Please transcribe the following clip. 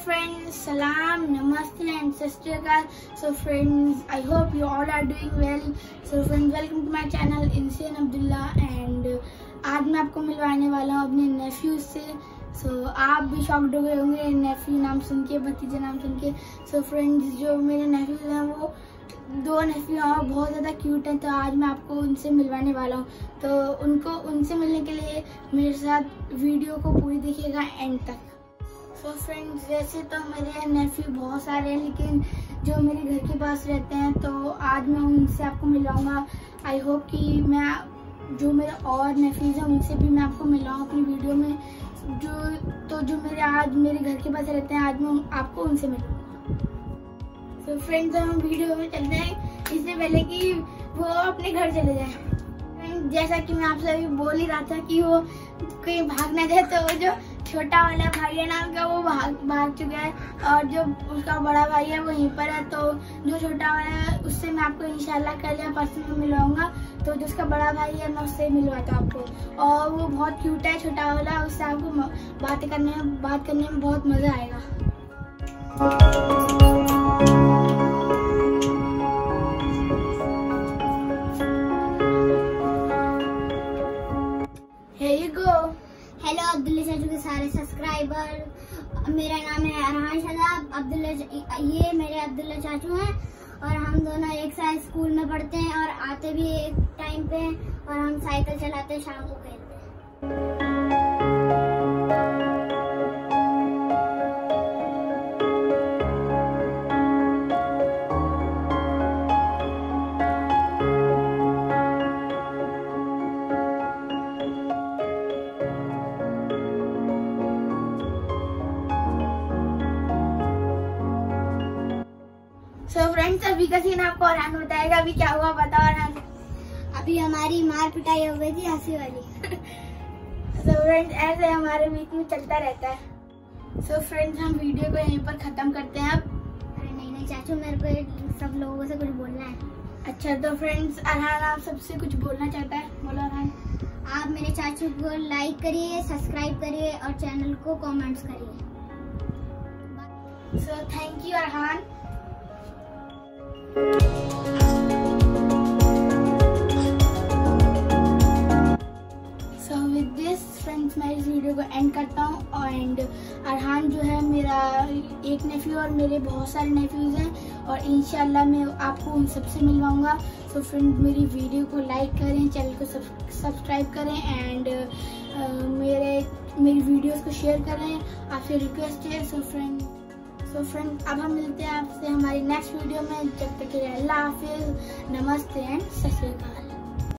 friends, salam, namaste and sat sri akal. So friends, I hope you all are doing well. So friends, welcome to my channel Insaneabdullah and आज मैं आपको मिलवाने वाला हूँ अपने nephew से. So आप भी शॉक्ड हो गए होंगे nephew नाम सुन के, भतीजे नाम सुन के. So friends, जो मेरे nephews हैं वो दो nephew हैं, बहुत ज़्यादा क्यूट हैं. तो आज मैं आपको उनसे मिलवाने वाला हूँ. तो उनसे मिलने के लिए मेरे साथ वीडियो को पूरी देखिएगा एंड तक. सो फ्रेंड्स, वैसे तो मेरे नेफ्यू बहुत सारे हैं, लेकिन जो मेरे घर के पास रहते हैं तो आज मैं उनसे आपको मिलाऊंगा. आई होप कि मैं जो मेरे और नेफ्यूज हैं उनसे भी मैं आपको मिलाऊँ अपनी वीडियो में. जो मेरे आज मेरे घर के पास रहते हैं, आज मैं आपको उनसे मिलूँगा. तो फ्रेंड्स, हम वीडियो में चलते हैं इससे पहले कि वो अपने घर चले जाएं. जैसा कि मैं आपसे अभी बोल ही रहा था कि वो कहीं भाग ना जाए, तो वो जो छोटा वाला भाई है नाम का वो भाग चुका है और जो उसका बड़ा भाई है वो यहीं पर है. तो जो छोटा वाला है उससे मैं आपको इंशाल्लाह कल या परसों में मिलवाऊंगा. तो जो उसका बड़ा भाई है मैं उससे मिलवाता हूँ आपको. और वो बहुत क्यूट है छोटा वाला, उससे आपको बात करने में बहुत मजा आएगा. हेलो अब्दुल्ला चाचू के सारे सब्सक्राइबर, मेरा नाम है अरहान अब्दुल्ला. ये मेरे अब्दुल्ला चाचू हैं और हम दोनों एक साथ स्कूल में पढ़ते हैं और आते भी एक टाइम पे, और हम साइकिल चलाते हैं, शाम को खेलते हैं. सो फ्रेंड्स, अभी का सीन आपको अरहान बताएगा. अभी क्या हुआ बताओ अरहान. अभी हमारी मार पिटाई हो गई थी हंसी वाली. सो फ्रेंड्स, ऐसे हमारे बीच में चलता रहता है. सो फ्रेंड्स, हम वीडियो को यहीं पर खत्म करते हैं अब. अरे नहीं चाचू, मेरे को सब लोगों से कुछ बोलना है. अच्छा, तो फ्रेंड्स, अरहान आप सबसे कुछ बोलना चाहता है. बोलो अरहान. आप मेरे चाचू को लाइक करिए, सब्सक्राइब करिए और चैनल को कमेंट्स करिए. So thank you Arhan. So with this friends, मैं इस वीडियो को एंड करता हूँ. एंड अरहान जो है मेरा एक नेफ्यू और मेरे बहुत सारे नेफ्यूज हैं और इंशाल्लाह मैं आपको उन सबसे मिलवाऊंगा. सो फ्रेंड, मेरी वीडियो को लाइक करें, चैनल को सब्सक्राइब करें एंड मेरी वीडियोस को शेयर करें. आपसे रिक्वेस्ट है. सो फ्रेंड, अब हम मिलते हैं आपसे हमारी नेक्स्ट वीडियो में. जब तक के लिए अल्लाह हाफिज, नमस्ते एंड सत श्री अकाल.